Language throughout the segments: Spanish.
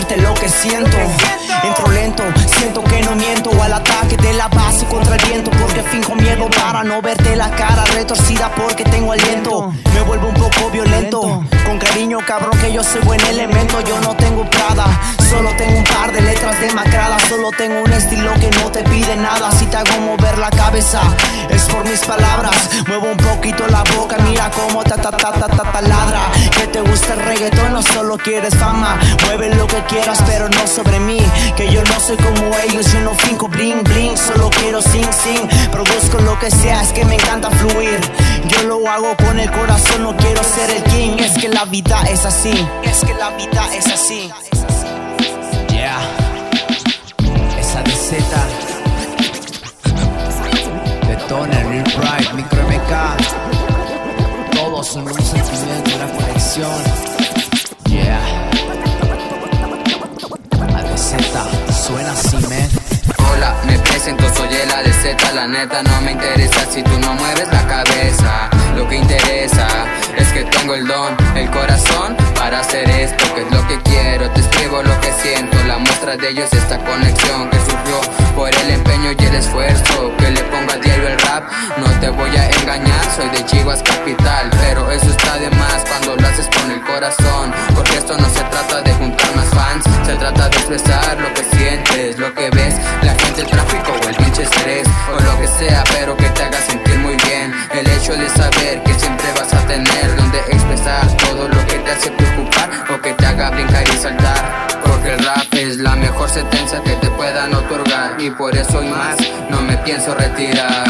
decirte lo que siento. Entro lento, siento que no miento al ataque de la base contra el viento, porque finjo miedo para no verte la cara retorcida porque tengo aliento. Me vuelvo un poco violento, con cariño cabrón que yo soy buen elemento. Yo no tengo Prada, solo tengo un par de letras demacradas. Solo tengo un estilo que no te pide nada. Si te hago mover la cabeza es por mis palabras. Muevo un poquito la boca, mira cómo ladra. Que te gusta el reggaetón, no solo quieres fama. Mueve lo que quieras pero no sobre mí, que yo no soy como ellos. Yo no finco bling bling, solo quiero sing sing. Produzco lo que sea, es que me encanta fluir. Yo lo hago con el corazón, no quiero ser el king. Es que la vida es así, es que la vida es así. Yeah, esa receta Detoner, Real Pride, Micro MK, todos son un sentimiento, una conexión. Yeah, la receta suena así, man. Hola, me presento, soy el ADZ. La neta no me interesa si tú no mueves la cabeza. Lo que interesa es que tengo el don, el corazón para hacer esto, que es lo que quiero. Te escribo lo que siento, la muestra de ello es esta conexión que surgió por el empeño y el esfuerzo que le pongo a diario el rap. No te voy a engañar, soy de Chivas capital, pero eso está de más cuando lo haces con el corazón, porque esto no se trata de juntar más fans, se trata de expresar lo que sientes, lo que ves, la gente, el tráfico o el pinche estrés, o lo que sea, pero que te haga sentir muy bien. El hecho de saber que siempre vas a tener donde expresar todo lo que te hace preocupar o que te haga brincar y saltar, porque el rap es la mejor sentencia que te puedan otorgar, y por eso y más no me pienso retirar.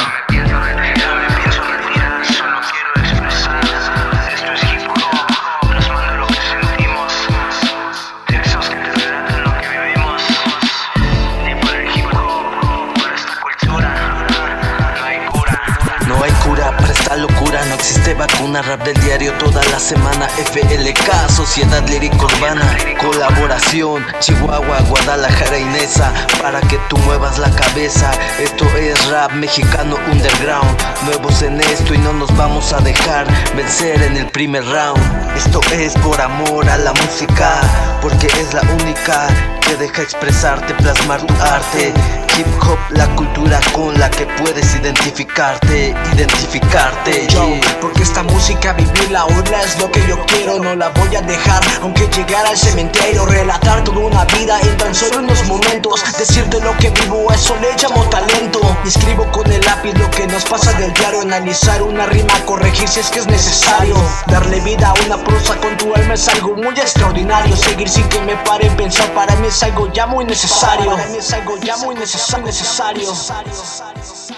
Solo quiero expresar. Esto es hip hop, plasmando lo que sentimos, textos que te relatan lo que vivimos. Ni por el hip hop, por esta cultura, no hay cura. No hay cura para esta locura, no existe vacuna. Rap del diario toda la semana. FLK, Sociedad Lírica Urbana. Colaboración, Chihuahua, Guadalajara y Nesa, para que tú muevas la cabeza. Esto es rap mexicano underground. Nuevos en esto y no nos vamos a dejar vencer en el primer round. Esto es por amor a la música, porque es la única que deja expresarte, plasmar tu arte. Hip hop, la cultura con la que puedes identificarte. Yo, porque esta música vivirla ahora es lo que yo quiero. No la voy a dejar, aunque llegar al cementerio. Relatar toda una vida en tan solo unos momentos. Decirte lo que vivo, eso le llamo talento. Escribo con el lápiz lo que nos pasa del diario. Analizar una rima, corregir si es que es necesario. Darle vida a una prosa con tu alma es algo muy extraordinario. Seguir sin que me pare, pensar para mí es algo ya muy necesario.